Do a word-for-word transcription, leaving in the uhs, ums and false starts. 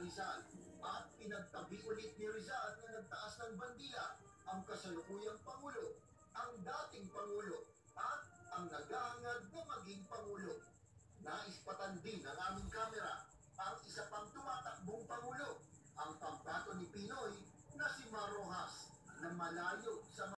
Rizal at pinagtabi ulit ni Rizal na nagtaas ng bandila ang kasalukuyang Pangulo, ang dating Pangulo at ang naghahangad na maging Pangulo. Naispatan din ng aming kamera ang isa pang tumatakbong Pangulo, ang pambato ni Pinoy na si Mar Rojas na malayo sa